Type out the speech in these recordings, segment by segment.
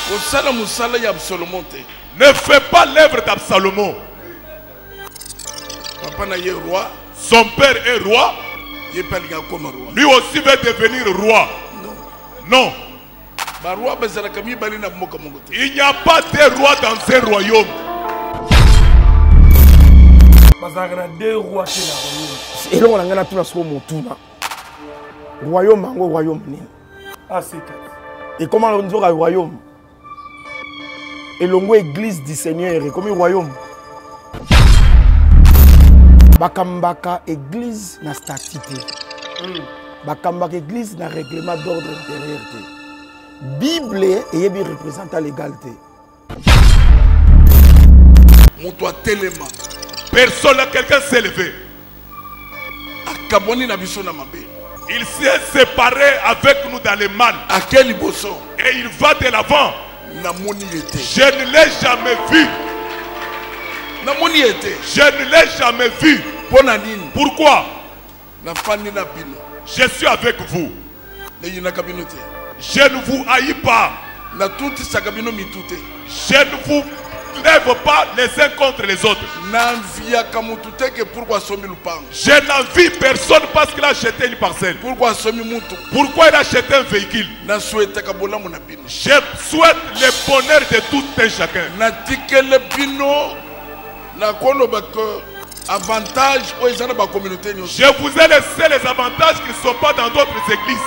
Ne fais pas l'œuvre d'Absalom. Son père est roi. Lui aussi veut devenir roi. Non. Il n'y a pas de roi dans un royaume. Deux rois et là on a tout royaume royaume. Ah, c'est et comment on dit royaume? Et l'ongo église du Seigneur et comme royaume. Bakambaka église na statité. Bakambaka église na règlement d'ordre intérieur. Bible et bien représente l'égalité. Personne, quelqu'un s'est levé. Il s'est séparé avec nous dans le mal. Et il va de l'avant. Je ne l'ai jamais vu. Je ne l'ai jamais vu. Pourquoi? Je suis avec vous. Je ne vous haïs pas. Je ne vous lève pas les uns contre les autres. Je n'envie personne parce qu'il a acheté une parcelle. Pourquoi il a acheté un véhicule? Je souhaite le bonheur de tout un chacun. Je vous ai laissé les avantages qui ne sont pas dans d'autres églises.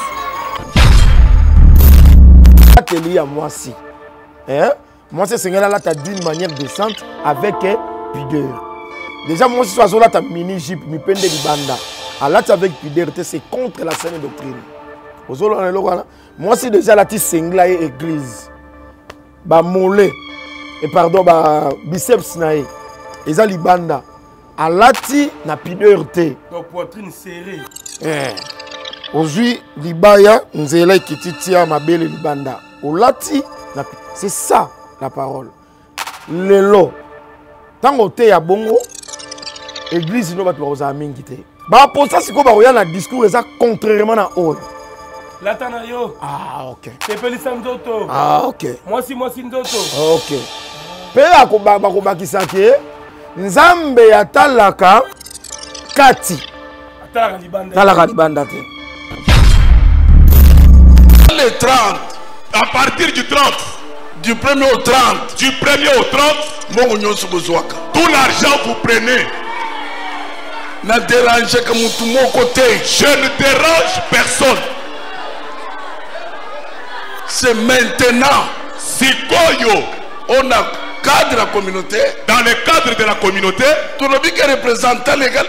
Moi aussi. Moi, c'est Seigneur là, tu as d'une manière décente avec pudeur. Déjà, moi, si tu as là, tu as mini-jeep, mi pende di banda. Alors là, avec pudeur, c'est contre la saine doctrine. Moi, si déjà là, tu singla église. Ba mollet. Et pardon, ba biceps nae. Et ça, libanda. Alati na pudeur te. Donc, poitrine serrée. Aujourd'hui, libaya, nzela kititia mabele libanda. Olati, c'est ça la parole. Lelo. Tant que tu es à bongo, l'église ne va pas te mingi te. Ba pour ça c'est quoi ba na discours ça contrairement à ol. Latanayo. Ah OK. C'est Pelisandoto. Ah OK. Moi si ndoto. OK. Pela ko ba kisake Nzambe atalaka kati. Atalaka libanda te. Le 30, à partir du 30, du 1er au 30, du 1er au 30, tout l'argent vous prenez. Je ne dérange personne. C'est maintenant. Si on a cadre la communauté, dans le cadre de la communauté, tout le monde représentant légal,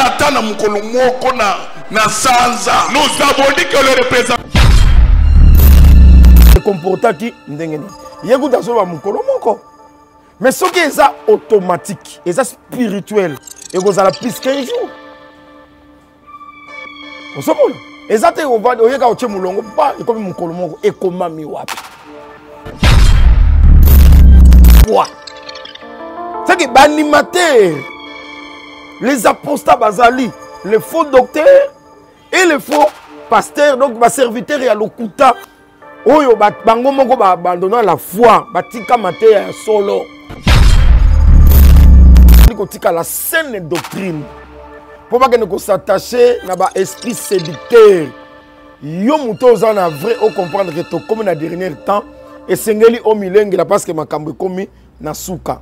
nous avons dit que le représentant comporta qui ndengeni yekuta so ba mukolo moko mais ce qui est automatique et ça spirituel et vous allez plus qu'un jour on se moule et ça te on va oyeka oche mulongo ba et comme mukolo moko et comment mi wapi quoi c'est que animateur les apostats bazali les faux docteurs et les faux pasteurs donc ba serviteur et à l'okuta oyo bango moko ba abandonner la foi batika maté ya solo niko tika la saine doctrine pour pas que ne s'attacher na ba esprit séducteur yo muto za na vrai au comprendre que to comme na dernier temps et sengeli o milenge la parce que makambo komi na suka.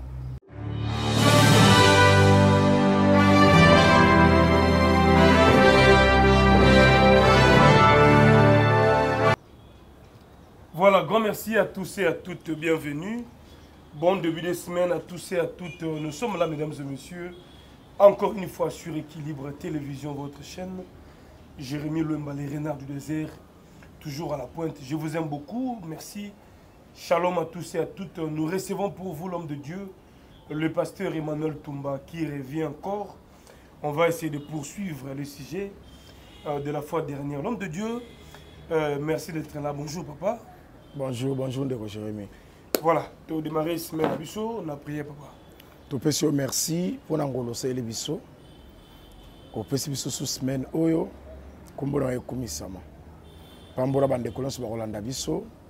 Voilà, grand merci à tous et à toutes, bienvenue. Bon début de semaine à tous et à toutes. Nous sommes là, mesdames et messieurs, encore une fois sur Équilibre Télévision, votre chaîne. Jérémy Louemba, les renards du désert, toujours à la pointe. Je vous aime beaucoup, merci. Shalom à tous et à toutes. Nous recevons pour vous l'homme de Dieu, le pasteur Emmanuel Toumba, qui revient encore. On va essayer de poursuivre le sujet de la fois dernière. L'homme de Dieu, merci d'être là. Bonjour, papa. Bonjour, bonjour, Ndeko Jérémy. Voilà, tu as démarré la semaine à Bissot, on a prié, papa. Tu peux dire merci pour l'angolosé les Bissot. On peut dire sous semaine, oyo, comme on a commis ça. Pambola bande colons sur Rolanda Bissot,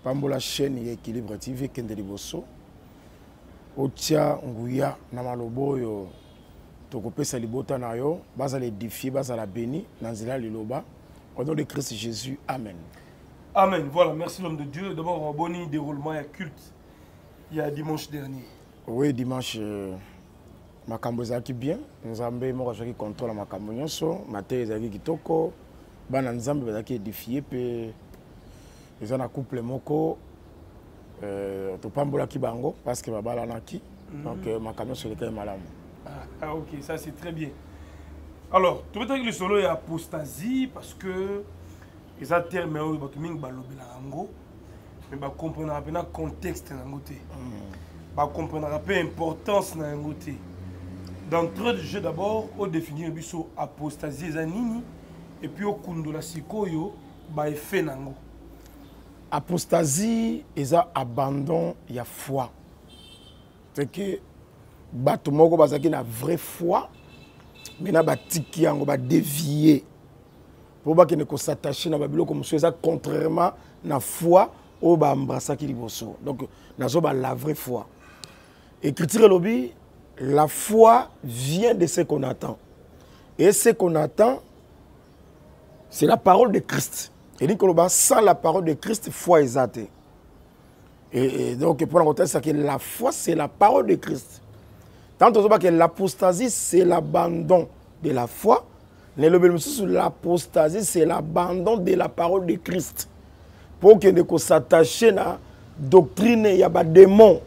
pambola chaîne ya Équilibre TV kende liboso otia nguya na malobo yo tokopesa libota na yo baza l'édifier baza la béni na nzela liloba au nom de Christ Jésus, amen. Amen. Voilà, merci l'homme de Dieu. D'abord, bon déroulement et culte il y a dimanche dernier. Oui, dimanche, makambo ezaki bien. Nzambe moko azaki contrôle makambo nyonso, matin ezaki kitoko, bana nzambe bazaki édifié pe ezana couple moko to pambola ki bango parce que babala naki. Donc makambo nyonso lekay malamu. Ah OK, ça c'est très bien. Alors, tu veux dire que le solo est apostasie parce que les termes où ils ming balobela ngo mais ba comprendre un peu le contexte na ngoté. Ba comprendre un peu l'importance na ngoté. D'entrée de jeu d'abord, au définir biso apostasie zanini et puis au kundola sikoyo ba effet nango. Apostasie eza abandon ya foi. C'est que bato moko bazaki na vraie foi. Maintenant, batiki yango ba dévier pour ba ne ko s'attacher na babilo comme ça contrairement na foi au ba embrassaki liboso. Donc nazo ba la vraie foi. Écriture lobby, la foi vient de ce qu'on attend. Et ce qu'on attend c'est la parole de Christ. Et dit que sans la parole de Christ foi est athée. Et donc pour la contexte c'est que la foi c'est la parole de Christ. Tant que l'apostasie, c'est l'abandon de la foi. L'apostasie, c'est l'abandon de la parole de Christ. Pour que nous s'attachions à la doctrine, il y a des démons.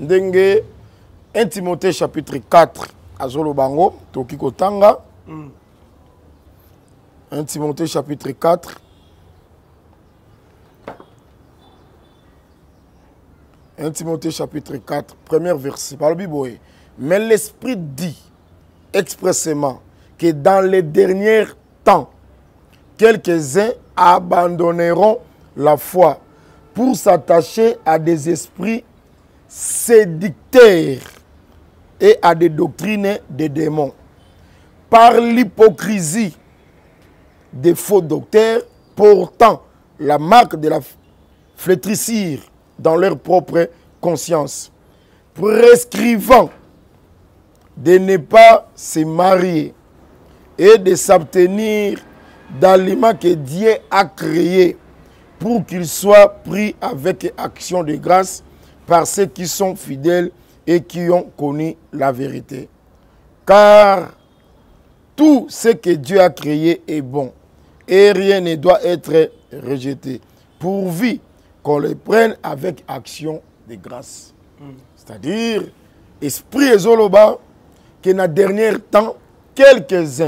1 Timothée chapitre 4, Azolo Bango, Tokiko Tanga. 1 Timothée chapitre 4. 1 Timothée chapitre 4, premier verset. Par le Bible. Mais l'Esprit dit expressément que dans les derniers temps, quelques-uns abandonneront la foi pour s'attacher à des esprits séducteurs et à des doctrines des démons. Par l'hypocrisie des faux docteurs portant la marque de la flétrissure dans leur propre conscience, prescrivant de ne pas se marier et de s'abstenir d'aliments que Dieu a créés pour qu'ils soient pris avec action de grâce par ceux qui sont fidèles et qui ont connu la vérité. Car tout ce que Dieu a créé est bon et rien ne doit être rejeté, pourvu qu'on le prenne avec action de grâce. C'est-à-dire, esprit et zoloba, que dans le dernier temps, quelques-uns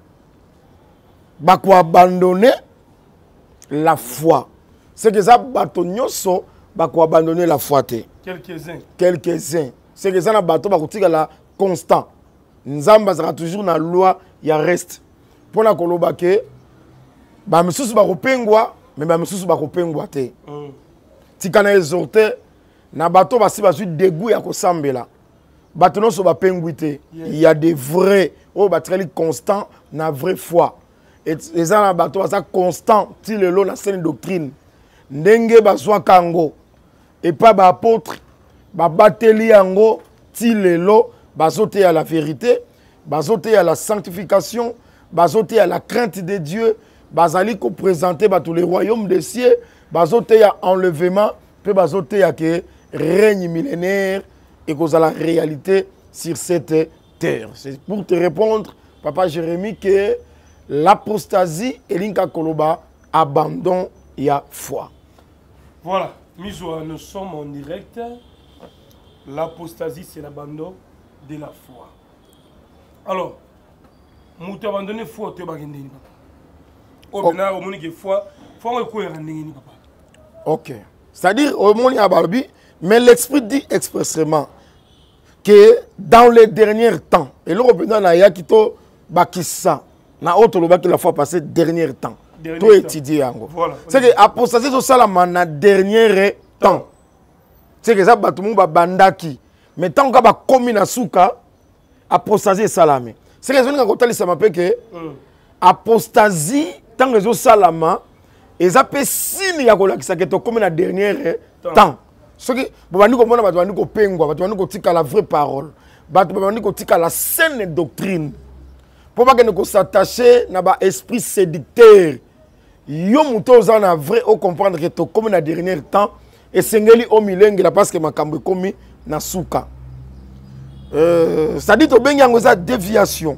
vont abandonner la foi. C'est que ça, vont abandonner la foi. Quelques-uns. Quelques-uns. C'est que ça, vont la constant. Nzamba sera toujours dans la loi, il y a reste. Pour la koloba ke, ba misusu ba kopengwa, mais ba misusu ba kopengwa te. Tikana exhorter, na bato basi bazui dégoût ya kosambela. Bato non so ba pengwite. Il y a des vrais, oh batreli constant na vraie foi. Et les gens bato basa constant ti lelo na saine doctrine. Ndenge bazwa kango. Et pas ba apôtre, ba bateli yango ti lelo bazote à la vérité, bazote à la sanctification, bazote à la crainte de Dieu, bazali ko présenter tous les royaumes des cieux, bazote à enlèvement, puis bazote à que règne millénaire et cause à la réalité sur cette terre. C'est pour te répondre, Papa Jérémie, que l'apostasie et l'inka koloba abandon et à foi. Voilà, nous sommes en direct. L'apostasie, c'est l'abandon de la foi. Alors, nous avons abandonné la foi, tu as abandonné papa. Au moins, il faut papa. Ok. C'est-à-dire, au moins, il y a Barbie, mais l'Esprit dit expressément que dans les derniers temps, et l'Européen n'a pas quitté Bakissa, n'a autre le bac la fois passée, dernier temps. Tout étudié. Voilà. C'est que l'apostasie, c'est ça la dernier temps. C'est que ça, tout le monde va bandaki. Mais tant qu'on va commis na souka, apostasie salame. C'est que ça m'appelle que apostasie, tant que ça salama, eza pe signe ya kolakisa ke to comme na dernière temps soki bobandi komona bato bandi kopengwa bato bandi kotika la vraie parole bato bandi kotika la saine doctrine po bakende s'attacher na ba esprit séducteur yo muto oza na vrai o comprendre que to comme na dernier temps et sengeli o milenge la parce que makambo komi na suka ça dit to bengi yango za déviation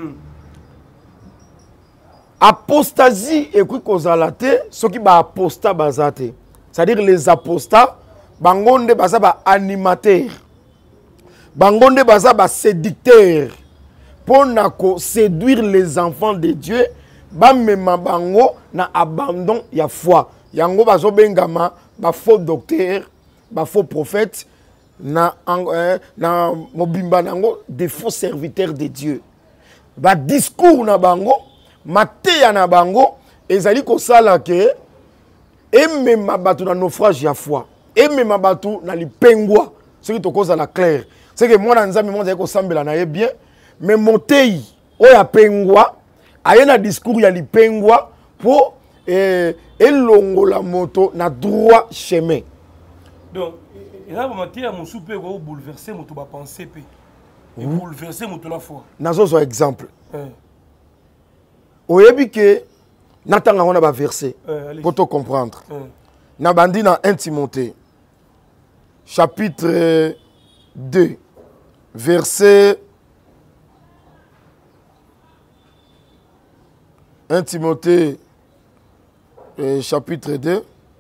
apostasie et kui kozala te soki ba apostat bazate c'est-à-dire les apostats bangonde baza ba animateur bangonde baza ba séducteur pour séduire les enfants de Dieu, bamema bango na abandon ya foi. Yango bazo bengama ba faux docteur, ba faux prophète na mobimba nango des faux serviteurs de Dieu. Ba discours na bango, mateya na bango ezali ko sala ke emema batu na naufrage ya foi. Emema batu na lipengwa. Ce qui to cause la clair. C'est que moi na nzambe moi zali ko sambela na ye bien. Mais motei oya pengwa ayena discours ya lipengwa pour elongo la moto na droit chemin. Donc il a remarqué à mon souper ko bouleverser moto ba penser pe et bouleverser moto la foi. Nazo so exemple. Oyebi ke natanga on a ba verset pour te comprendre. Na bandi na 1 Timothée chapitre 2 verset 1 Timothée chapitre 2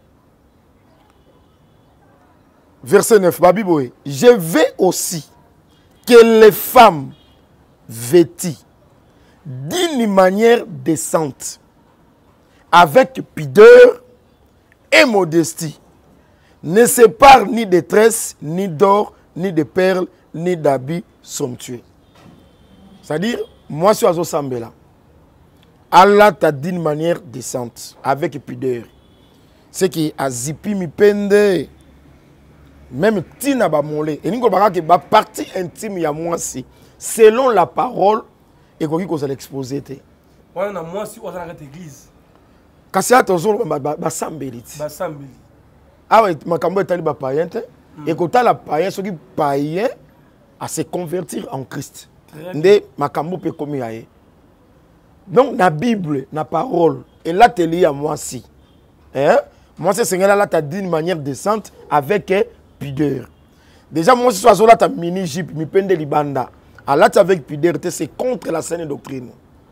verset 9 Babiboé. Je veux aussi que les femmes vêtues d'une manière décente, avec pudeur et modestie, ne séparent ni de tresses, ni d'or, ni de perles, ni d'habits somptueux. C'est-à-dire, moi je suis à Zosambela. Allah t'a d'une manière décente, avec pudeur. Ce qui a zipi mi pende, même tina ba molé. Et nous que ba partie intime ya moi si, selon la parole, et qu'on va l'exposer. Ouais, na moi si on a cette église. Kasi atozolo ba sambeliti. Ba sambeli. Ah ouais, makambo etali ba païen te. Et quand la païen, ce qui païen à se convertir en Christ. Nde makambo pe komi aye. Donc, la Bible, la parole, et là, tu lis à moi si. Hein? Moi, c'est Seigneur là, tu as dit d'une manière décente, avec pudeur. Déjà, moi, si tu as là, tu as mini-jip, mi pende libanda. Là, tu avec pudeur, c'est contre la saine doctrine.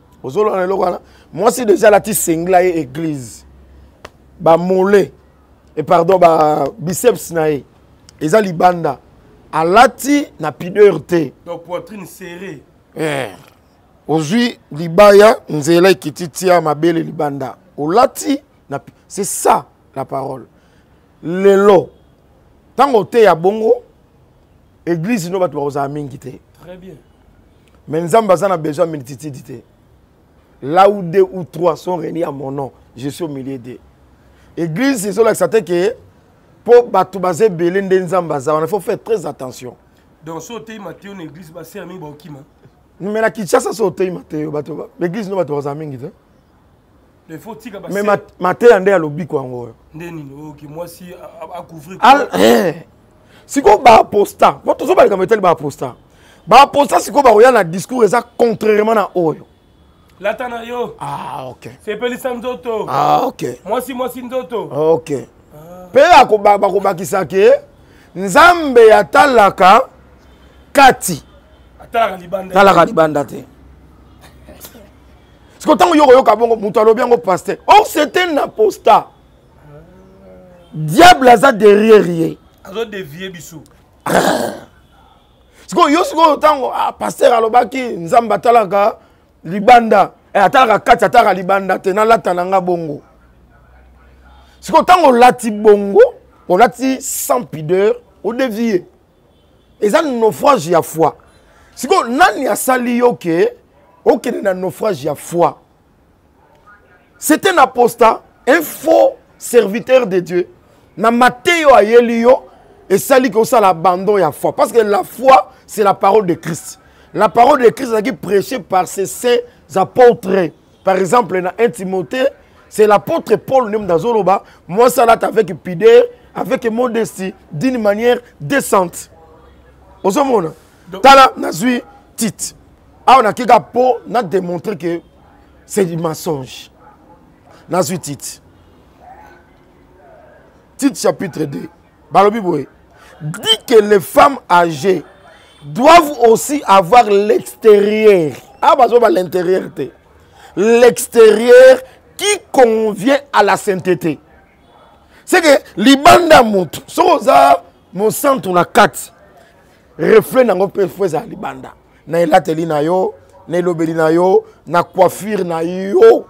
Moi, c'est déjà là, tu singla église. Ba mollet, et pardon, ba biceps nae. Et ça, libanda. Là, tu as pudeur. Donc, poitrine serrée. Aujourd'hui, libaya nzela kititia mabele libanda. Olati c'est ça la parole. Lelo. Tango te ya bongo église no batu baza mingi te. Très bien. Mais nzamba za na besoin multitude. Là où 2 ou 3 sont réunis à mon nom, je suis au milieu d'eux. Église c'est ça que que pour batu baze belé nzamba za, il faut faire très attention. Donc sauter Matthieu une église ba sermi ba okima. Mais la Kinshasa sauté Matthieu bato l'église no batu baza mingi te. Il faut tika ba. Mais Matthieu ande à lobi ko ngo. Ndeni OK moi si à couvrir. Si ko ba apostat, votre so ba ka metel ba apostat. Ba apostat si ko ba oya na discours ça contrairement à oyo. Latana yo. Ah OK. C'est Pelisa Ndoto. Ah OK. Moi si Ndoto. OK. Pe ako ba ko bakisa ke Nzambe ya talaka kati. Talaka libanda te. Parce que tant yoko yoka bongo mutu alobi yango pasteur. Or c'était un apostat. Diable a derrière rien. Azo dévier bisou. Parce que yo siko tango pasteur alobaki Nzamba talaka libanda et atalaka kati ataka libanda te na lata nanga bongo. Siko tango lati bongo, on lati sans pudeur, au dévier. Et ça naufrage ya foi. Siko nani asali yoke OK na naufrage ya foi. C'est un apostat, un faux serviteur de Dieu. Na Matteo ayelio et sali ko ça l'abandon ya foi parce que la foi c'est la parole de Christ. La parole de Christ est prêchée par ses saints apôtres. Par exemple dans 1 Timothée C'est l'apôtre Paul même dans Zoroba. Moi, ça là avec pudeur, avec modestie, d'une manière décente. Au moment, Tala Nazui Tite. Ah, on a qui a démontré que c'est du mensonge. Nazui Tite. Tite chapitre 2. Balobi Boy dit que les femmes âgées doivent aussi avoir l'extérieur. Ah, bah, l'intérieur. L'extérieur qui convient à la sainteté. C'est que libanda mutu. Soza mon centre na kat. Reflet na ngopé fweza libanda. Na elateli na yo, na lobeli na yo, na coiffure na yo.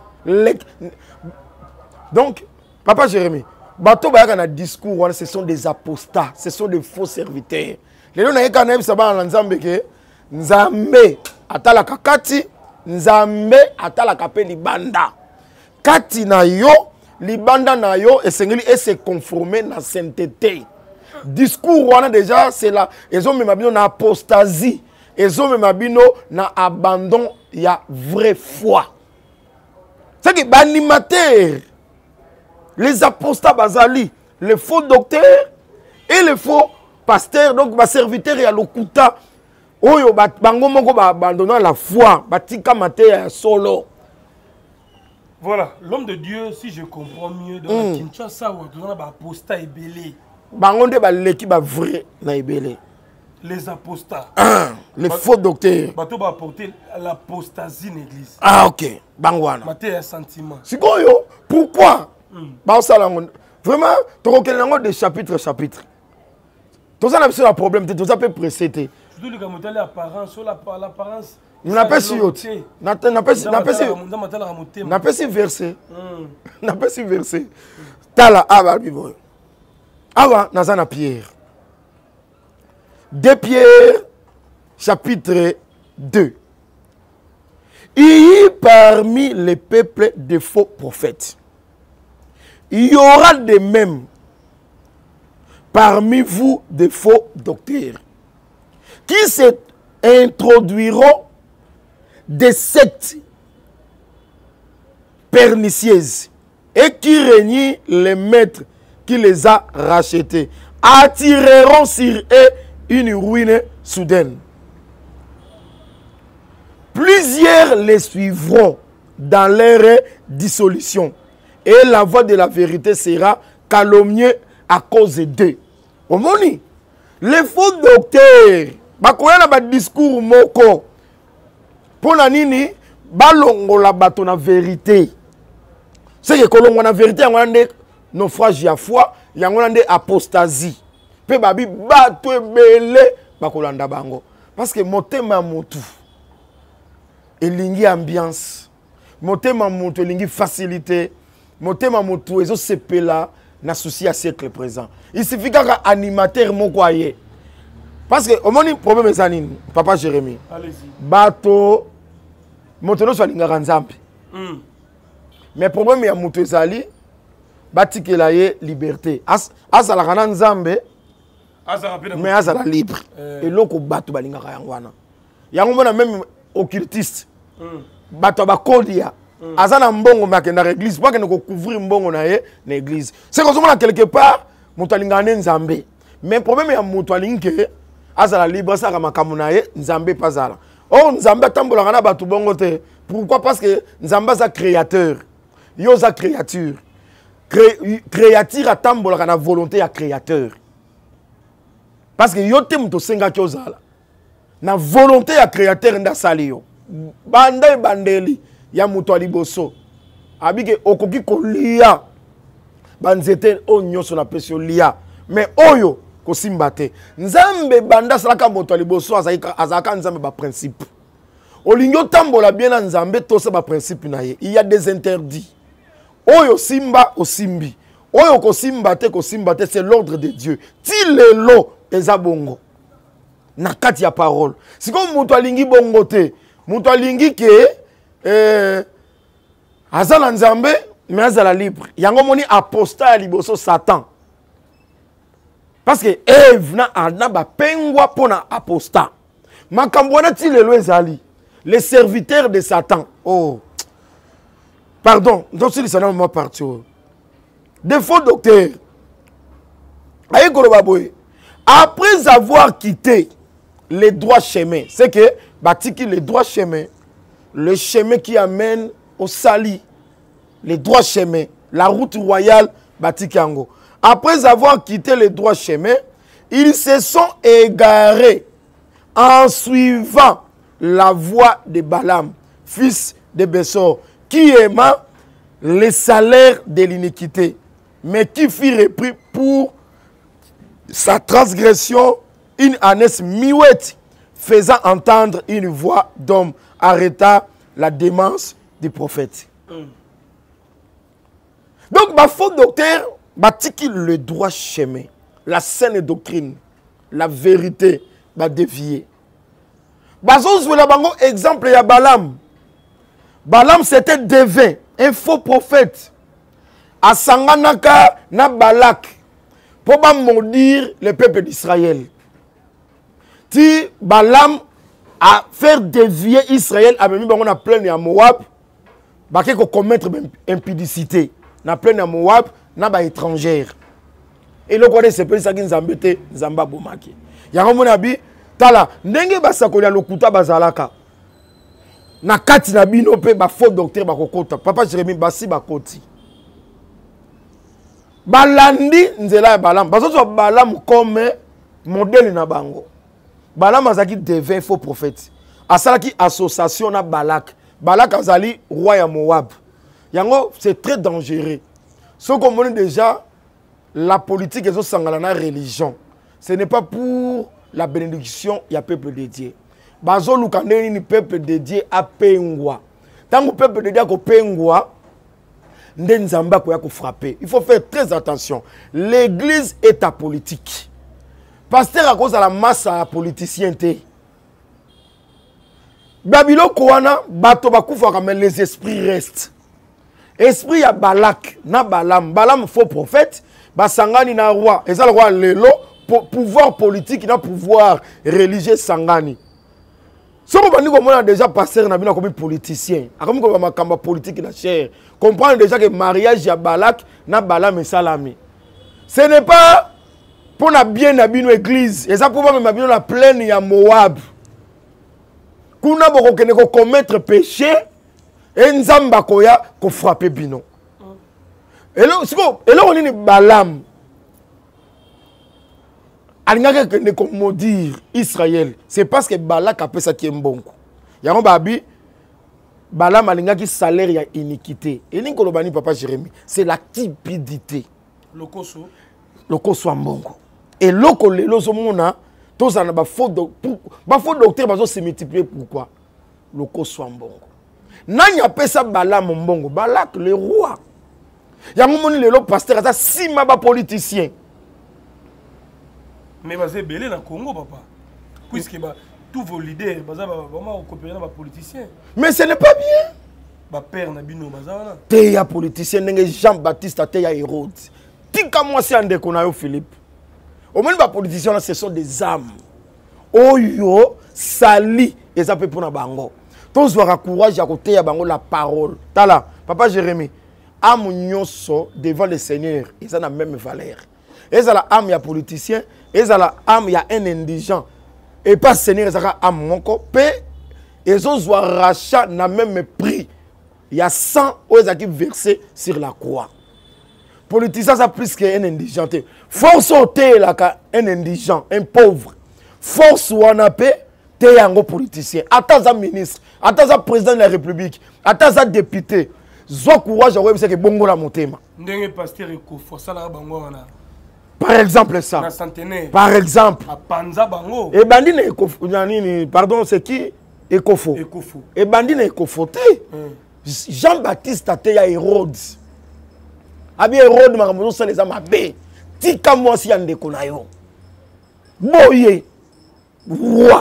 Donc, papa Jérémie, bato bayaka na discours, ce sont des apostats, ce sont des faux serviteurs. Les gens n'ont pas savoir en Nzambe que Nzambe atala kakati, Nzambe atala kapé libanda. Kati na yo, libanda na yo, et se conformer na sainteté. Discours wana déjà c'est là, ils ont même abino na apostasie, ils ont même abino na abandon ya vraie foi. C'est que l'animateur, les apostats bazali, les faux docteurs et les faux pasteurs, donc les serviteurs et l'okuta, oyo bango moko ba abandonner la foi, batika maté solo. Voilà, l'homme de Dieu, si je comprends mieux, dans la Kinshasa, on a un apostat et belé. Bango de ba leki ba vrai na ebele. Les apostats. Les faux docteurs. Bateau va apporter l'apostasie dans l'église. Ah ok, bangwana. Maté un sentiment. Sikoyo, pourquoi? Vraiment, tu reconnais des chapitres. Tout ça n'a pas de problème, tout ça peut précéder. Surtout le gamotel l'apparence, sur l'apparence. N'a pas si haute. N'a pas si versé. N'a pas si versé. Tala aba bibo. Awa nazana Pierre. 2 Pierre chapitre 2. Il y a parmi les peuples de faux prophètes. Il y aura de même parmi vous des faux docteurs qui se introduiront des sectes pernicieuses et qui régnent les maîtres qui les a rachetés, attireront sur eux une ruine soudaine. Plusieurs les suivront dans leur dissolution et la voix de la vérité sera calomniée à cause d'eux. Omoni, les faux docteurs, bakoya na discours moko, pona nini, balongo la bato na vérité. C'est que kolongo na vérité, yangolande naufrage ya foi, yangolande apostasie. Pe babi bato ebele, bakolanda bango. Parce que motema motu, elingi ambiance, motema motu elingi facilité, motema motu ezo sepela na souci à siècle présent. Il suffit qu'un animateur moko aye. Parce que au moins problème est anine, papa Jérémie. Allez-y. Bato motono so lingaka nzambe. Mais problème ya moto ezali batikela ye liberté. Azala kana nzambe. Mais azala libre. Et loko bato balingaka yango wana. Yango mona même occultiste. Bato ba kodia. Azana mbongo makenda l'église pas que ne couvrir mbongo na ye na église. C'est comme ça quelque part moto alingane nzambe. Mais problème ya moto alinke azala libre ça ka makambo na ye nzambe pazala. Oh nzambe tambola kana bato bongo te. Pourquoi? Parce que nzambe za créateur. Yo za créature. Créature atambola kana volonté ya créateur. Parce que yo te moto senga ki ozala. Na volonté ya créateur nda sali yo. Banda e bandeli ya muto aliboso abike okoki kolia banzete onyoso na pesio lia mais oyo kosimba te nzambe banda salaka moto aliboso azaka nzambe ba principe olingo tambola bien na nzambe to sa ba principe na ye il y a des interdits oyo simba osimbi oyo kosimba te c'est l'ordre de Dieu ti lelo eza bongo na kati ya parole siko moto alingi bongo te moto alingi ke azala nzambe mais azala libre yango moni apostat ya liboso Satan parce que Eve na ana ba pengwa pona apostat makambo wana ti lelo ezali les serviteurs de Satan oh Pardon, donc c'est le moment parti. Des faux docteurs. Après avoir quitté les droits chemins, c'est que Batiki les droits chemins, le chemin qui amène au Sali, les droits chemins, la route royale Batiki Ango. Après avoir quitté les droits chemins, ils se sont égarés en suivant la voie de Balaam, fils de Bessor, qui aima les salaires de l'iniquité, mais qui fut repris pour sa transgression une ânesse miouette, faisant entendre une voix d'homme, arrêta la démence du prophète. Donc, ma faux docteur, batiki le droit chemin, la saine doctrine, la vérité, va dévier. Bazos exemple, il y a Balaam. Balaam, c'était devin, un faux prophète. À Sanganaka, na Balak, pour maudire le peuple d'Israël. Si Balaam a fait dévier Israël, a mis on a plein de Moab, bah qu'il faut commettre impudicité. Na plein de Moab, na ba étrangère. Et le côté c'est pas ça qui nous embête, Zamba Bomaki. Ya mon abi, tala, ndenge ba sakolia lokuta bazalaka. Na kati na bino pe ba faux docteur ba kokota. Papa Jérémie basi ba koti. Balandi nzela ya Balaam. Bazozo Balaam comme modèle na bango. Balaam azaki devint faux prophète. Asalaki association na Balak. Balak azali roi ya Moab. Yango c'est très dangereux. Ce qu'on connaît déjà la politique et la religion. Ce n'est pas pour la bénédiction il y a peuple dédié. Bazo lukande ni peuple dédié à pengwa. Tant que peuple dédié ko pengwa Nzamba ko ya ko frapper. Il faut faire très attention. L'église est à politique. Pasteur à cause de la masse à politicien té. Babylone koana bato bakufa comme les esprits restent. Esprit ya Balak na Balaam. Balaam faux prophète. Basangani na roi. Et ça le roi lelo pouvoir politique na pouvoir religieux sangani. Si on a déjà passé comme politicien, comme on politique na chair, comprendre déjà que le mariage ya Balak na Balaam et Salami. Ce n'est pas pour la bien habiter l'église, et ça pour même habiter la plaine ya Moab. Kuna boko kene ko commettre péché et nzamba koya ko frapper bino. Et là on est Balaam. Alingaka ne ko maudire Israël, c'est parce que Balak a fait ça qui est bon. Yango babi Balaam alingaki salaire ya iniquité. Et ninko lobani papa Jérémie, c'est la cupidité. Lokoso mbongo. Et loko lelo somona tous en ba faux docteur bazo se multiplier pourquoi? Lokoso mbongo. Nani appelle ça Balaam mbongo? Balak le roi. Yango moni lelo pasteur ça sima ba politicien. Mais c'est belé dans le Congo, papa. Puisque tous vos leaders, vraiment coopérer dans les politiciens. Mais ce n'est pas bien. Bah père Nabino, Teya politicien, Jean-Baptiste, Teya Hérode. Tika moi c'est un déconnaillot Philippe. Au moins les politiciens ce sont des âmes. Oyo sali et ça peut pour na bango. Tous doivent courage à côté à bango la parole. Tala, papa Jérémie, âme nyonso devant le Seigneur, ils ont la même valeur. Et ça la âme ya politicien, et ça la âme ya un indigent. Et pas Seigneur, ça la âme mon copé. Et ça soit rachat na même prix. Il y a 100 qui versé sur la croix. Politicien ça plus qu'un indigent. Force ôter là un indigent, un pauvre. Force ou en paix, t'es un politicien. Attends un ministre, attends un président de la République, attends un député. Zo courage à voir que bongo la montema. Ndenge pasteur Ekofo ça la bango wana. Par exemple ça. Par exemple. Et bandine Ekofo, pardon, c'est qui? Ekofo. Et bandine Ekofo. Jean-Baptiste Ateya Hérode. Abi Hérode makamozo ça les amabe. Tika moi si yande konayo. Boye. Roi.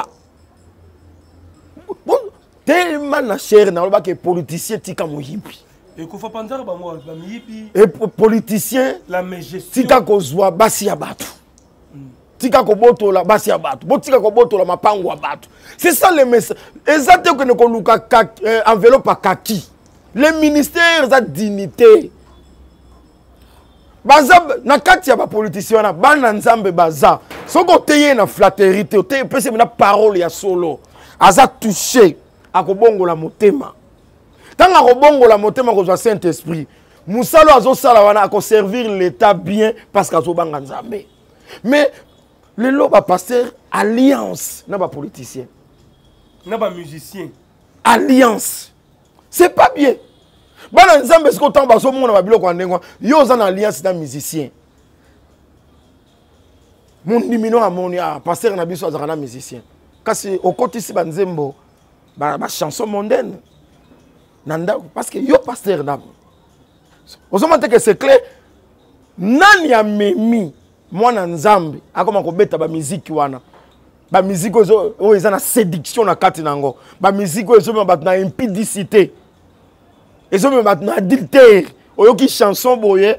Bon, tellement na cher na loba que politicien tika moyipi. Et qu'on faut pas dire bah et politicien la majesté tika kozwa basi ya batu tika koboto la basi ya batu botika koboto la mapango ya batu c'est ça le message exactement que ne koluka enveloppe kaki Les ministères ont dignité. Baza na kati ya ba politicien na bana nzambe baza. Soko teye na flatterie te, teye pese na parole ya solo. Aza touché akobongola motema. Tanga akobongola motema ko Saint-Esprit. Musalo azosala wana akoservir l'état bien parce qu'azobanga nzambe. Mais le loba pasteur alliance na ba politicien. Na ba musicien. Alliance. C'est pas bien. Bana nzambe siko tamba baso mona ba biloko ndengwa. Yo za na alliance na musicien. Mon dimino amoni pasteur na biso azaka na musicien. Kasi okotisi ba nzembo ba chanson mondaine. Nanda parce que yo pasteur na. Osomate que c'est clair. Nani ya memi mwana nzambe akoma kobeta ba musique wana. Ba musique ozo eza na séduction na kati nango. Ba musique ozo ba na impudicité. Ezo ba na adultère. Oyoki chanson boye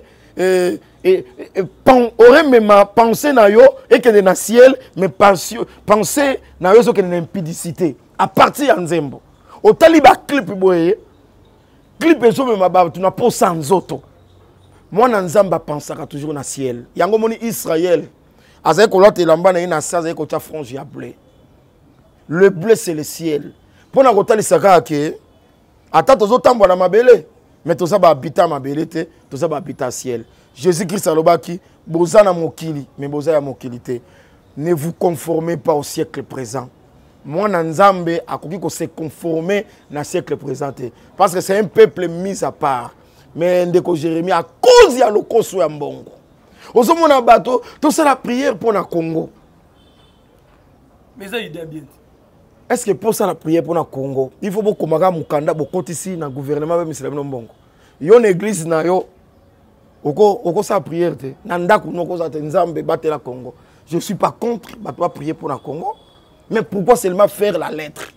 aurait même pensé na yo et que na ciel mais penser na yo que na impudicité à partir ya nzembo. Otali ba clip boye. Clip ezo même ba tu na posa nzoto. Mwana nzamba pensaka toujours na ciel. Yango moni Israël. Azaye kolote lamba na ina sa azaye kocha frange ya blé. Le blé c'est le ciel. Pona kotali saka ke ata tozo tambwa na mabele mais toza ba habita mabele te, toza ba habita ciel. Jésus-Christ alobaki boza na mokili mais boza ya mokili te. Ne vous conformez pas au siècle présent. Mwana nzambe akoki ko se conformer na siècle présent parce que c'est un peuple mis à part. Mais ndeko Jérémie à cause ya lokoso ya mbongo. Ozomona bato to c'est la prière pour na Congo. Mais ça idée bien. Est-ce que pour ça la prière pour na Congo, il faut beaucoup maga mukanda bokoti ici na gouvernement même Islam no mbongo. Yo na église na yo oko sa prière te. Na ndako noko za te nzambe batela Congo. Je suis pas contre bato ba prier pour na Congo, mais pourquoi seulement faire la lettre?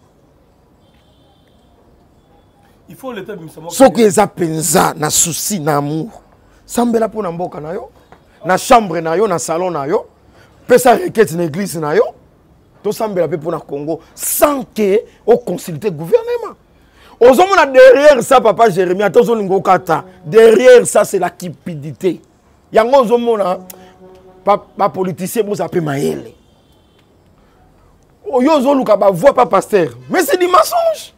Il faut l'état de Missamo. Ce que eza penza na souci na amour. Sambela pour na mboka na yo, na chambre na yo, na salon na yo, pesa requête na église na yo. To sambela pe pour na Congo sans que on consulte le gouvernement. Ozomona derrière ça papa Jérémie atozo lingo kata. Derrière ça c'est la cupidité. Yango ozomona pa politicien bo zape maele. Oyo ozoluka ba voix pas pasteur. Mais c'est du mensonge.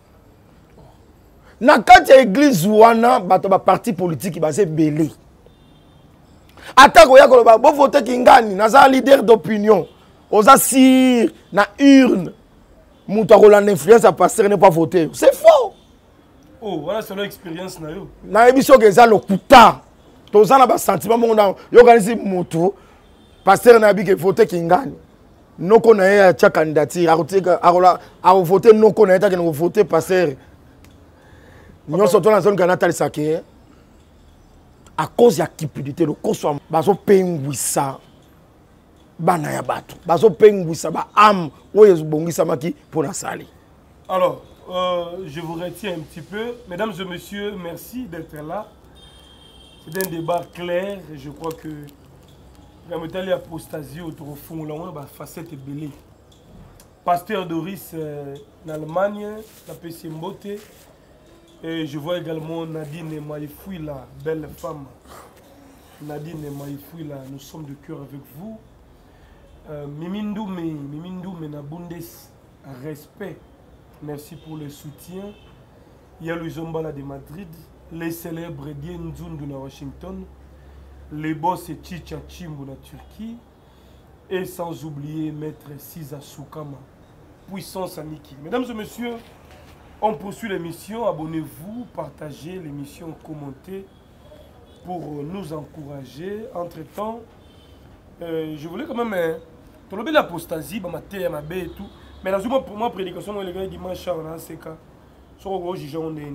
Na kati ya église wana bato ba parti politique basé belé. Atako ya koloba bo voter kingani naza leader d'opinion. Oza si na urne. Mouta Roland influence à pasteur ne pas voter. C'est faux. Oh, voilà c'est leur expérience na yo. Na ebiso ke za lokuta. Toza na ba sentiment mo na yo organiser mutu. Pasteur na bi ke voter kingani. Noko na ya cha candidature a voter noko na ya ta ke no voter pasteur. Nous sommes dans la zone Ganatali Sake. À cause de la cupidité, le coso bazo penguisa bana ya bato. Bazo penguisa ba am oye bongisa maki pour la sali. Alors, je vous retiens un petit peu. Mesdames et messieurs, merci d'être là. C'est un débat clair et je crois que la méthode apostasie autour au fond là on va facette belé. Pasteur Doris en Allemagne, la PC Mbote. Et je vois également Nadine Maïfouila, belle femme. Nadine Maïfouila, nous sommes de cœur avec vous. Mimindoume Nabundes, respect. Merci pour le soutien. Il y a le Zombala de Madrid, les célèbres Dien Nzundu de Washington, les boss Chicha Chimbu de Turquie, et sans oublier Maître Siza Soukama, puissance Aniki. Mesdames et messieurs, on poursuit l'émission, abonnez-vous, partagez l'émission, commentez pour nous encourager. Entre-temps, je voulais quand même... Tu as l'apostasie, et tout. Mais pour moi, prédication, les gars, dimanche, on a ces cas. Sur le gros juge, on est.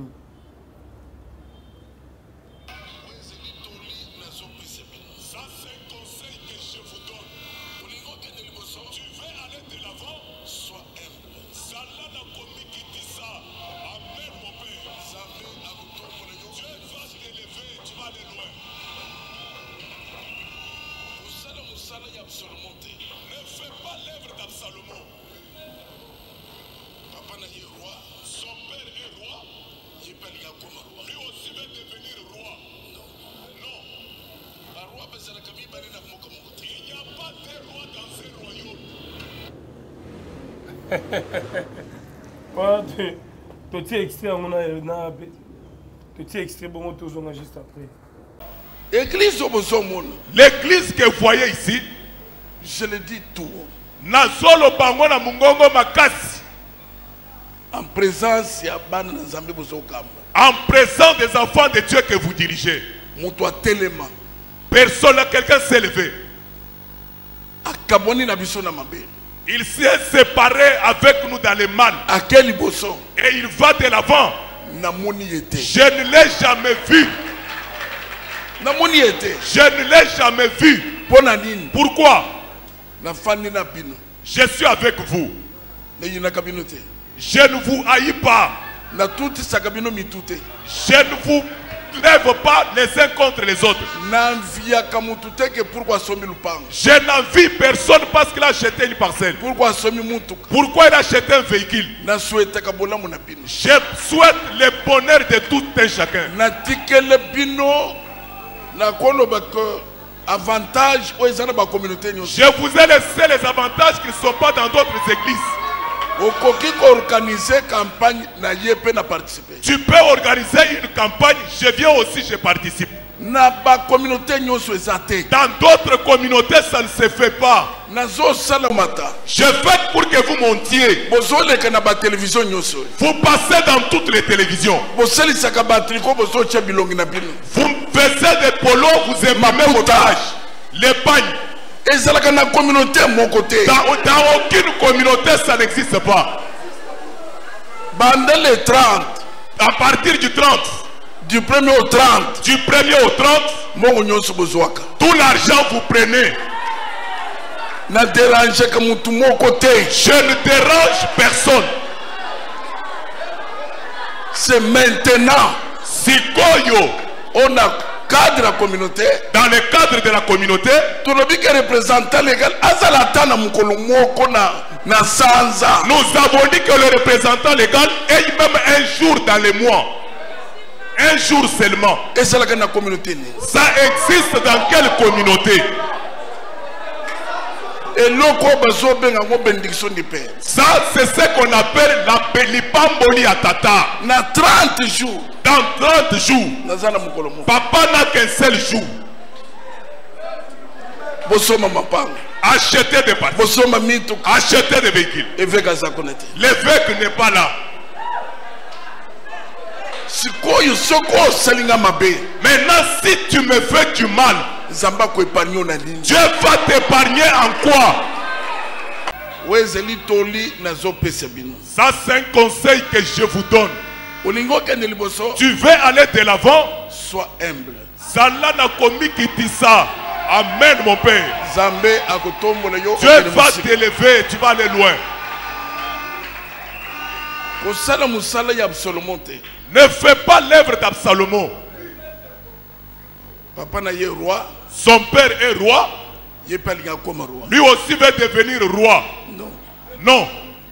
Lui aussi veut devenir roi. Non. Il n'y a pas de roi dans ce royaume. Tu es extrait, bon, juste après. L'église que vous voyez ici, je le dis tout. Nazolo bango na mungongo makasi. En présence des enfants de Dieu que vous dirigez. Personne, quelqu'un s'est levé. Il s'est séparé avec nous dans le mal. Et il va de l'avant. Je ne l'ai jamais vu. Je ne l'ai jamais vu. Pourquoi? Je suis avec vous. Je ne vous haïs pas. Je ne vous lève pas les uns contre les autres. Je n'envie personne parce qu'il a acheté une parcelle. Pourquoi il a acheté un véhicule? Je souhaite le bonheur de tout un chacun. Je vous ai laissé les avantages qui ne sont pas dans d'autres églises. Tu peux organiser une campagne, je viens aussi, je participe. Dans d'autres communautés, ça ne se fait pas. Je fais pour que vous montiez. Vous passez dans toutes les télévisions. Vous faisiez des polos, vous aimez votre âge. Les pagnes. Dans aucune communauté, ça n'existe pas. À partir du 30. Du 1er au 30. Du 1er au 30. Tout l'argent vous prenez. Je ne dérange personne. C'est maintenant. Sikoyo. On a cadre de la communauté. Dans le cadre de la communauté. Nous avons dit que le représentant légal est même un jour dans le mois. Un jour seulement. Et ça existe dans quelle communauté? Et ça, c'est ce qu'on appelle la pelipamboli atata. Dans 30 jours. Dans 30 jours. Papa n'a qu'un seul jour. Acheter des parties. Acheter des véhicules. L'évêque n'est pas là. Maintenant, si tu me fais du mal, Dieu va t'épargner en quoi? Ça, c'est un conseil que je vous donne. Tu veux aller de l'avant? Sois humble. Amen, mon Père. Dieu va t'élever, tu vas aller loin. Ne fais pas l'œuvre d'Absalom. Son père est roi. Lui aussi veut devenir roi. Non.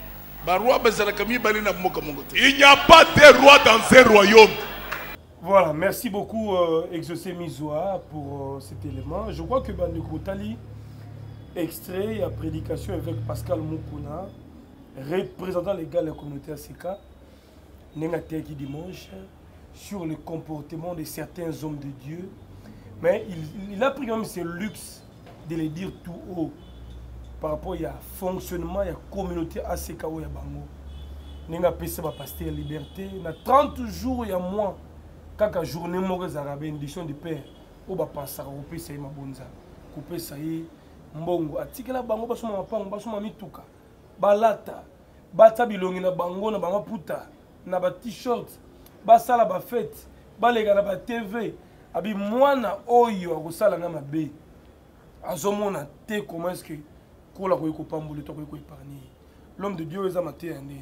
Il n'y a pas de roi dans un royaume. Voilà, merci beaucoup Exaucé Mizoa pour cet élément. Je crois que Bandeko Tali, extrait à prédication avec Pascal Moukouna, représentant légal de la communauté ACK, qui dimanche, sur le comportement de certains hommes de Dieu. Mais il a pris même ce luxe de le dire tout haut par rapport à fonctionnement de la communauté ACK ou ya bango. Nenga pesa ba pasteur liberté na 30 jours ya mois kaka journée moko za la bénédiction du Père o ba passer au pesa ma bonza ko pesa yi mbongo atikela bango basoma mapango basoma mituka balata bata bilongi na bango na bango puta na ba t-shirt basala ba fête balega na ba TV abi mwana oyo akosala nga mabe azomona te comment est-ce que kola ko pambole to ko épargner l'homme de Dieu eza maté ndeni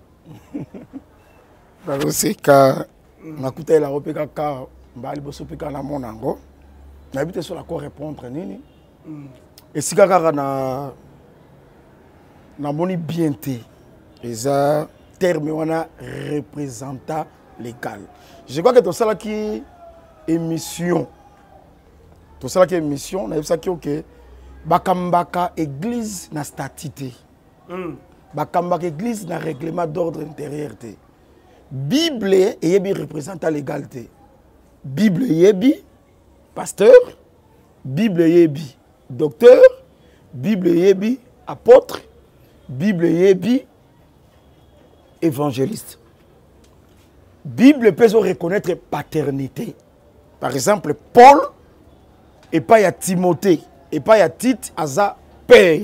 Baloseka nakuta la opeka ka mbali bosopeka na monango na bité sur la ko répondre nini et sika kaka na moni bienté eza terme wana représentant légal. Je crois que tout ça qui est émission. Tout ça qui est émission, on a vu ça qui est OK. Bakambaka église na statité. Bakambaka église na règlement d'ordre intérieur. Bible yebi représente l'égalité. Bible yebi pasteur, Bible yebi docteur, Bible yebi apôtre, Bible yebi évangéliste. Bible peut reconnaître paternité. Par exemple, Paul et pas ya Timothée et pas ya Tite aza père.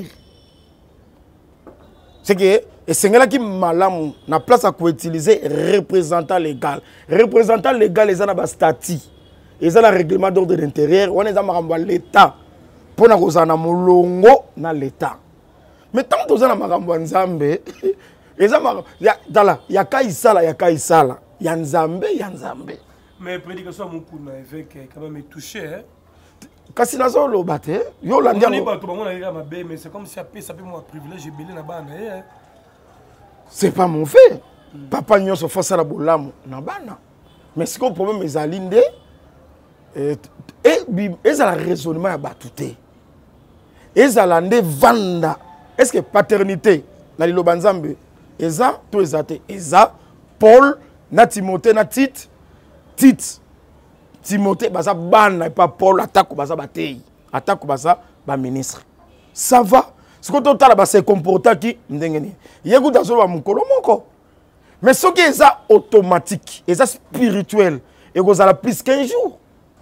C'est que et c'est là qui malam na place à quoi utiliser représentant légal. Représentant légal les ana statut. Ils ont un règlement d'ordre d'intérieur, on est à l'État pour na kozana molongo na l'État. Mais tant que ozana makambo nzambe, ezama ya dala ya kaisala ya kaisala, ya nzambe ya nzambe. Mais prédication mukuna avec quand même touché hein. Kasi nazo lo baté, yo landia on ba to bango na ma bé mais c'est comme si ça peut moi privilège belé na bana hein. C'est pas mon fait. Papa nyonso fasa la bolamu na bana. Mais ce qu'on problème les alinde et ça le raisonnement à batouté. Et ça l'ande vanda. Est-ce que paternité na lilo banzambe eza to ezate eza Paul na Timothée na Tite Timothée baza bana et pas Paul attaque baza batei attaque baza ba ministre. Ça va. Ce que tu as se comporter qui ndengeni. Yegu dazo ba mukolo moko. Mais ce qui est automatique, est spirituel et vous avez plus qu'un jour.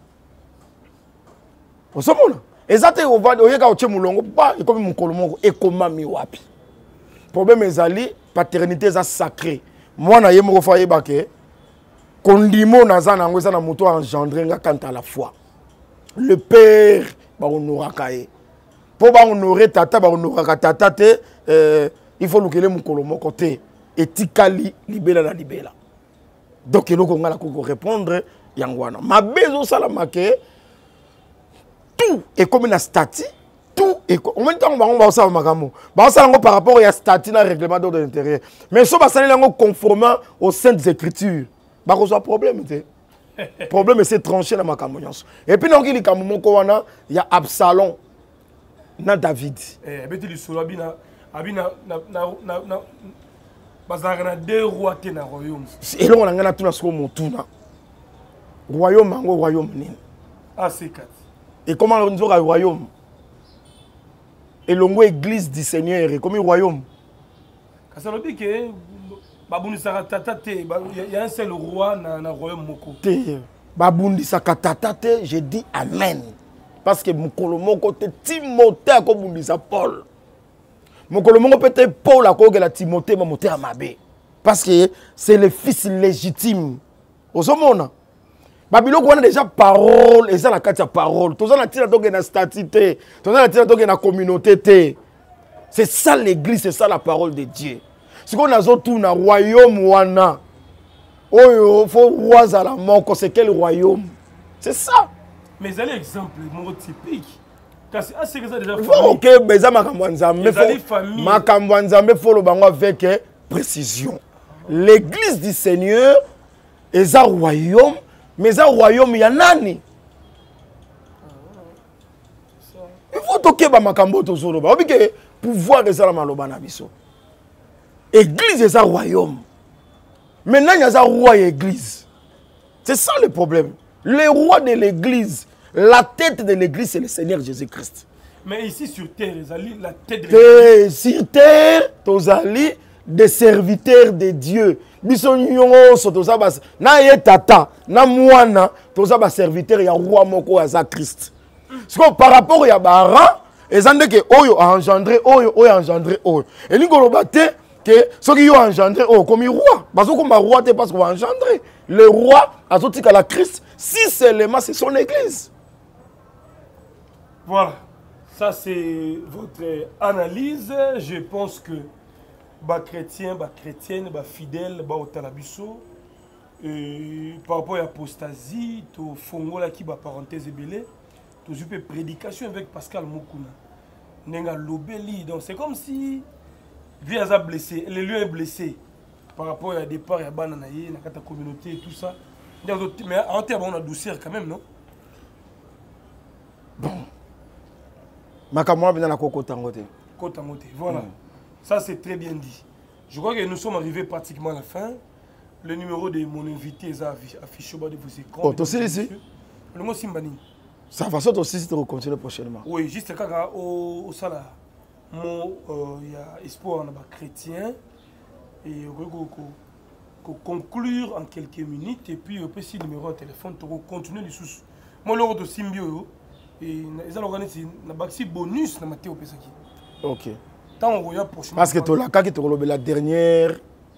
Vous savez exactement on va oyeka oche mulongo ba et comme mukolo moko et comment mi wapi. Problème ezali paternité za sacré. Moi na yemo fa yebake kondimo naza nango za na moto engendrer nga quant à la foi. Le père ba honoraka ye. Pour honorer tata ba honoraka tata te il faut lukele mukolo moko te etikali libela na libela. Donc il faut qu'on répondre yangwana. Ma bezo salamake tout est comme un statut, tout est comme en même temps on va ça magamo. Ba ça par rapport à statut dans règlement d'ordre intérieur. Mais so ba ça lango conformément aux saintes écritures. Ba ko so problème te. Problème c'est tranché na makambo nyonso. Et puis donc il kambo moko wana ya Absalom na David. Beti li solo abina na bazarana deux rois te na royaume. Et là on a ngana tuna soko motuna. Royaume ngo royaume nini. Ah c'est quatre. Et comment on dit au royaume? Et l'ongo église du Seigneur et comme royaume. Quand ça veut dire que babundi tata te il y a un seul roi na royaume moko. Te babundi tata te je dis amen. Parce que mukolo moko te Timothée ko bundi sa Paul. Mukolo moko peut-être Paul a ko la Timothée ma moté amabe. Parce que c'est le fils légitime. Osomona. Babylone on a déjà parole et ça la carte parole. Tout ça na tira donc na statité. Tout ça na tira donc na communauté. C'est ça l'église, c'est ça la parole de Dieu. Ce qu'on a tout na royaume wana. Oh faut roi à la mort, c'est quel royaume? C'est ça. Mais il y a l'exemple typique. Parce que c'est déjà OK, mais ça makambo nzambe faut makambo nzambe faut le bango avec précision. L'église du Seigneur est un royaume. Mais un royaume, il y a nani. Il faut toquer ba makambo to solo ba. Obi ke pouvoir eza la maloba na biso. Église est un royaume. Maintenant il y a un roi et église. C'est ça le problème. Le roi de l'église, la tête de l'église c'est le Seigneur Jésus-Christ. Mais ici sur terre, la tête de l'église. Sur terre, tozali des serviteurs de Dieu. Biso nyonso toza bas na ye tata na mwana toza ba serviteur ya roi moko aza Christ. Parce par rapport ya bara ezande ke oyo a engendré oyo engendré oyo. Et lingolo baté que ceux qui ont engendré oyo comme roi parce que comme roi te parce qu'on a engendré le roi azotika la Christ si seulement c'est son église. Voilà. Ça c'est votre analyse, je pense que bas chrétiens, bas chrétiennes, bas fidèles, bas au talabiso, par rapport à l'apostasie, au fongo là qui bas parenthèse belé, tout une prédication avec Pascal Mukuna, nenga lobeli, donc c'est comme si lui a blessé, le lieu est blessé, par rapport à départ, il y a Bananaye, la communauté et tout ça. Mais en termes, on a douceur quand même, non? Bon. Makamwa vient la Koko Tangote. Koko Tangote, voilà. Ça, c'est très bien dit. Je crois que nous sommes arrivés pratiquement à la fin. Le numéro de mon invité est affiché au bas de vos écrans. Oh, tu es ici? Le mot Simbani. Ça va sortir aussi si tu continuer prochainement. Oui, juste quand au Sala, il y a espoir dans les chrétiens. Et on va conclure en quelques minutes. Et puis, on peut si numéro de téléphone, tu vas continuer les sous. Moi, l'ordre de Symbio, et ils ont organisé un bonus dans ma théo. Ok. Parce que tu as la dernière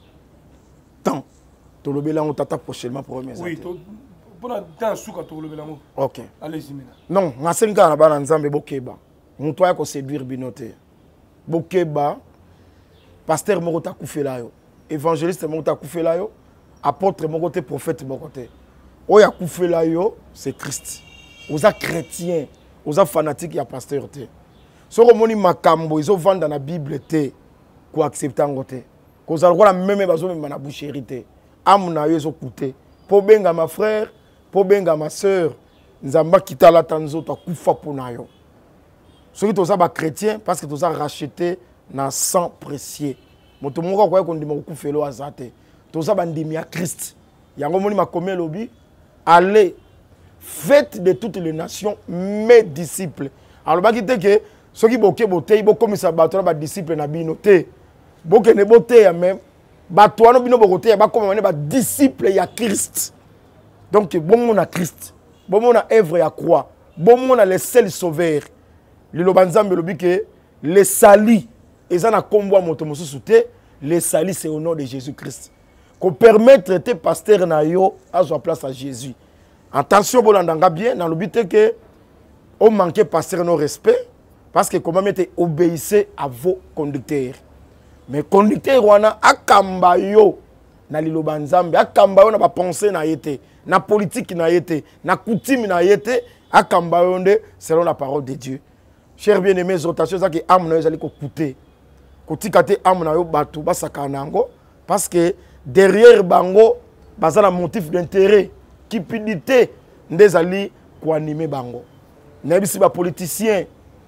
temps. Tu as prochainement pour remettre. Oui, pour la temps sous quand tu as ok. Allez-y maintenant. Non, je suis en Nzambe Bokeba. Je suis séduire Binote. Bokeba, pasteur Morota Koufelayo, évangéliste Morota Koufelayo, apôtre Morota prophète Morota. Oya Koufelayo, c'est Christ. Vous êtes chrétien, vous êtes fanatique, il y a pasteur. Si vous avez makambo, ils ont vendu dans la Bible, pour accepter en côté. Vous avez la même chose dans la boucherie. Amna yo coûté. Pour benga ma frère, pour benga ma soeur, nzamba kita la tanzo ta kufa pona yo. Ceux qui sont chrétiens parce que tu as racheté dans sang précieux. Moto moko kwa ko ndima kufelo azate. Tu as bandimi à Christ. Yango moni makomé lobi, allez faites de toutes les nations mes disciples. Alors ba kite que ceux qui boké boté, bo comme ça bato ba disciples na binoté. Boké ne boté ya même Batouano bino bokote ya ba comme on est disciple ya Christ. Donc bon mon a Christ. Bon mon a œuvre ya croix. Bon mon a le seul sauveur. Le lobanzambe lobi que les salis et na combo moto mosusu te, les salis c'est au nom de Jésus-Christ. Qu'on permettre tes pasteurs na yo à sa place à Jésus. Attention bolandanga bien dans le but que on manque pasteur no respect parce que comment mettre obéissez à vos conducteurs. Mais conducteur wana akamba yo na liloba nzambe akamba yo na ba pensée na yete na politique na yete na coutume na yete akamba yo nde selon la parole de Dieu. Chers bien-aimés, rotation ça que âme na yo zali ko coûter kotika te âme na yo batu basaka nango parce que derrière bango bazala motif d'intérêt cupidité ndezali ko animer bango na bisi ba politicien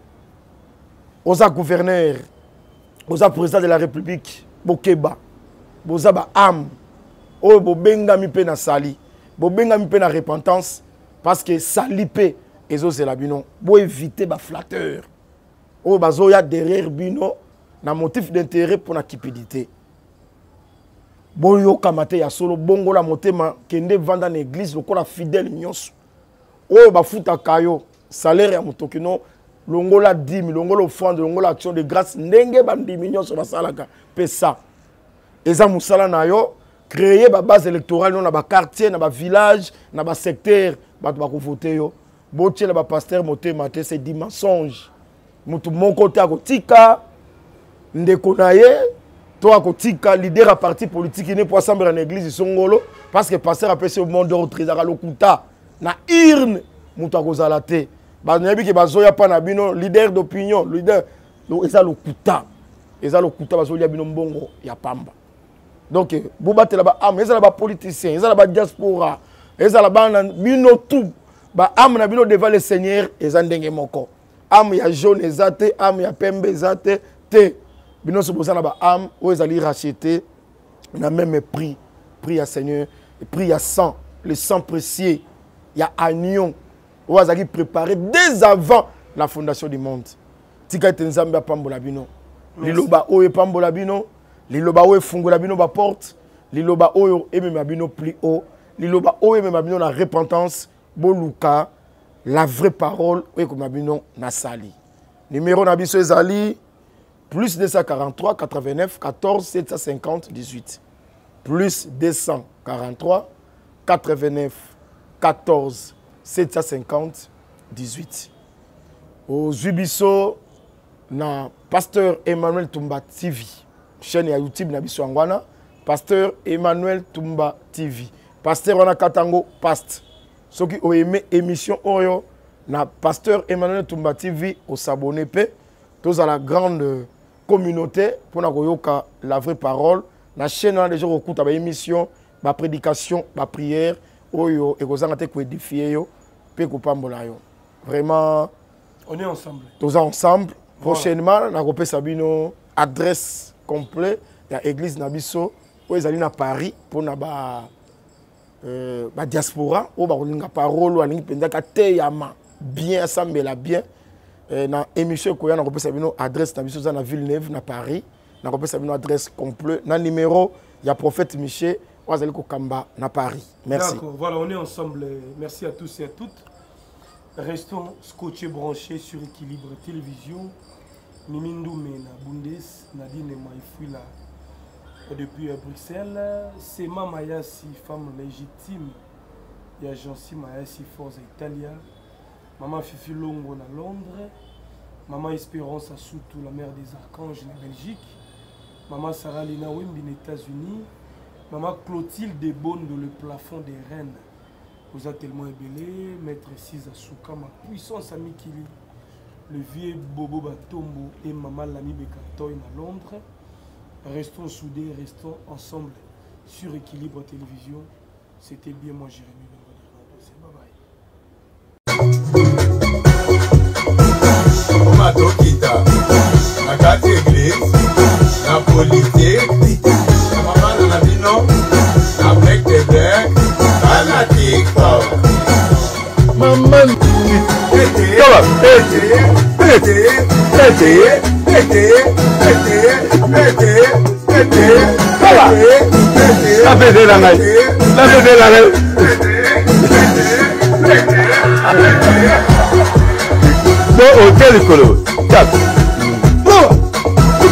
oza gouverneur aux président de la République, Bokeba, Bozaba Am, oh Bobenga mi pe na sali, Bobenga mi pe na repentance, parce que sali pe, ezo c'est la bino, bo éviter ba flatteur, oh bazo ya derrière bino, na motif d'intérêt pour la cupidité. Bo yo kamate ya solo, bongo la motema, kende vanda na église, loko la fidèle nyos, oh ba futa kayo, salaire ya motokino, longola dîme, longola offrande, longola action de grâce, ndenge bandi mignon sur la salaka, pesa. Eza musala na yo, créer ba base électorale non na ba quartier, na ba village, na ba secteur, ba to ba ko voter yo. Botie la ba pasteur moté maté c'est dit mensonge. Mutu mon côté akotika, ndeko na ye, to akotika leader à parti politique ne pour assembler en église songolo parce que pasteur appelle ce monde d'ordre trésor lokuta na irne mutu akozala te. Banebi ke bazoya pa na bino leader d'opinion, leader eza lokuta. Eza lokuta bazoya bino mbongo ya pamba. Donc bobate la ba am, eza la ba politicien, eza la ba diaspora, eza la ba bino tout. Ba am na bino devant le Seigneur, eza ndenge moko. Am ya jaune ezate, am ya pembe ezate te. Bino so bozana ba am o ezali racheter na même prix, prix à Seigneur, prix à sang, le sang précieux, il y a agneau. Vous avez préparé dès avant la fondation du monde. Tika tenzambe pambola bino. Liloba oye pambola bino. Liloba oye fungola bino ba porte. Liloba oye eme bino plus haut. Liloba oye eme bino na repentance. Boluka la vraie parole oye comme bino na sali. Numéro na biso ezali plus 243 89 14 750 18. Plus 243 89 14 750 18. Au Zubiso, na Pasteur Emmanuel Tumba TV. Chaîne ya YouTube na biso angwana. Pasteur Emmanuel Tumba TV. Pasteur wana katango past. Ceux qui ont aimé émission Oyo, na Pasteur Emmanuel Tumba TV au s'abonner pe. Tous à la grande communauté pour na koyoka la vraie parole. La chaîne a déjà recours à émission, ma prédication, ma prière, oyo et vous avez été édifié yo, pe kopambola yo. Vraiment on est ensemble. Tous ensemble. Prochainement, on a repéré Sabino adresse complète de l'église Nabiso où ils allaient à Paris pour na diaspora où on a parole ou alingi pendaka teyama bien ensemble la bien na émission ko ya na repéré Sabino adresse Nabiso dans la Villeneuve na Paris na repéré Sabino adresse complète na numéro il y a prophète Michel où ils allaient ko Kamba na Paris. Merci. D'accord, voilà, on est ensemble. Merci à tous et à toutes. Restons scotchés, branchés sur Équilibre Télévision. Mimindou Mena Bundes, Nadine Maïfouila, depuis Bruxelles. C'est ma Mayasi, femme légitime. Il y a Jancy Mayasi, Forza Italia. Maman Fifi Longo à Londres. Maman Espérance à Soutou, la mère des archanges en Belgique. Maman Sarah Lina Wimbi, aux États-Unis. Maman Clotilde Desbonnes, le plafond des reines. Vous êtes tellement ébélé, maître Cisa Souka, ma puissance amie Kili, le vieux Bobo Batombo et maman Lami Bekatoy à Londres. Restons soudés, restons ensemble sur Équilibre Télévision. C'était bien moi, Jérémy. No hotel, Colo.